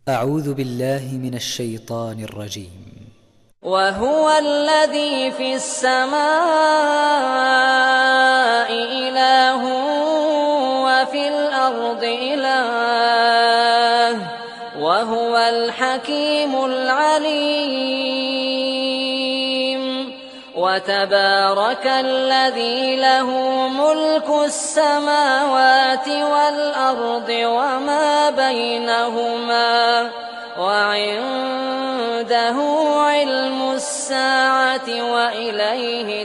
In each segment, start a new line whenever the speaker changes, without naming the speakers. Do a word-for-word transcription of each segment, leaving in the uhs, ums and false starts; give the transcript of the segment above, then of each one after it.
أعوذ بالله من الشيطان الرجيم.
وهو الذي في السماء إله وفي الأرض إله وهو الحكيم العليم. وتبارك الذي له ملك السماوات والأرض وما بينهما وعنده علم الساعة وإليه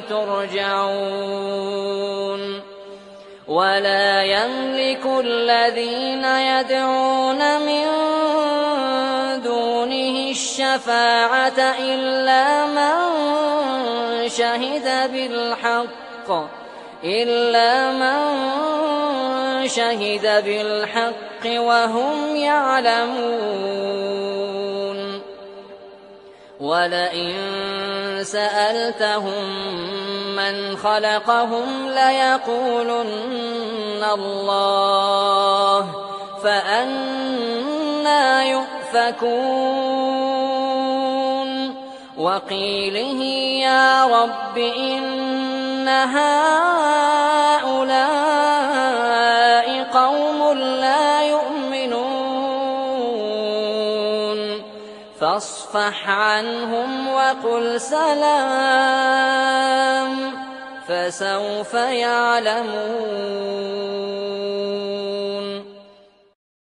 ترجعون. ولا يملك الذين يدعون من دونه الشفاعة إلا من شهد بالحق إلا من شهد بالحق وهم يعلمون. ولئن سألتهم من خلقهم ليقولن الله فأنى يؤفكون. وقيله يا رب إن هؤلاء قوم لا يؤمنون فاصفح عنهم وقل سلام فسوف يعلمون.